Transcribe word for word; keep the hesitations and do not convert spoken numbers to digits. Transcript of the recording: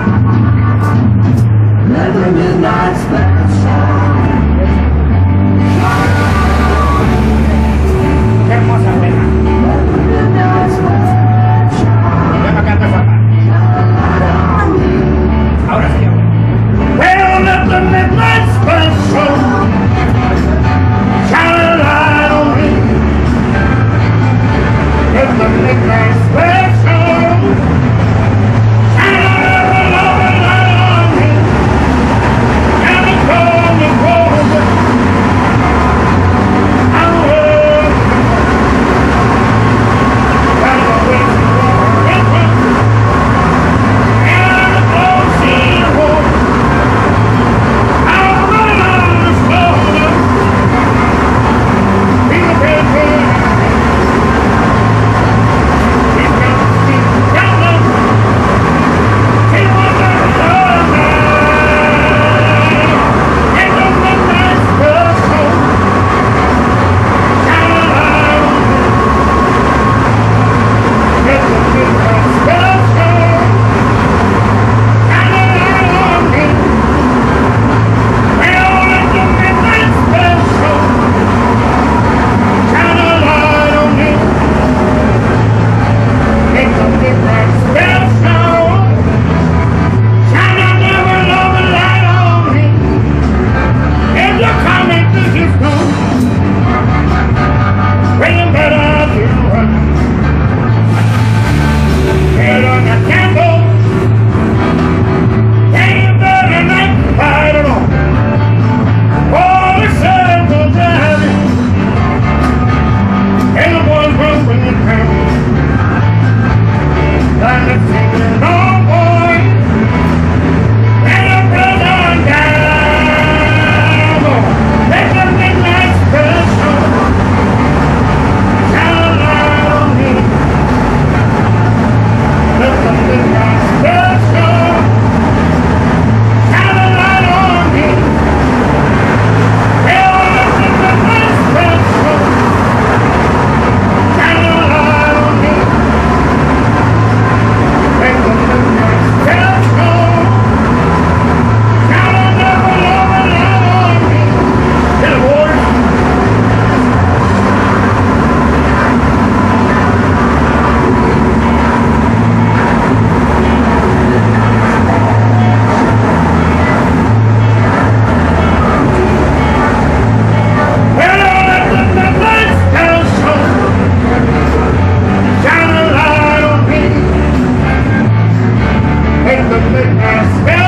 Let the midnight special. Qué hermosa buena. Let the midnight special. Ya me canta esa parte. Ahora sí, ahora. Well, let the midnight special shine a light on me. Let the midnight special shine a light on me. And the cold, the cold, I'm working. And the wind blowing, and the cold sea home. I'm running on the shoulder. Feel the paper. We've got to see together. See what they're doing. Ain't no midnight special. Shine a light on me. Get the midnight special. Shine a light on me. Well, let the midnight special shine a light on me. Let the midnight special shine another loving light on me. If you're coming, this is gone. Praying that I do right. Head on the candle. Ain't better night fight it on. Oh, the circle's driving. And the boys run bring it down. Time to sing it on, boy. And the brother down. Let the midnight special shine a light on me. Let the midnight special shine a light on me. Well, let the midnight special shine a light on me. Let the midnight special shine another loving light on me. Get it, boys. Well, let the midnight special shine a light on me. Let the midnight special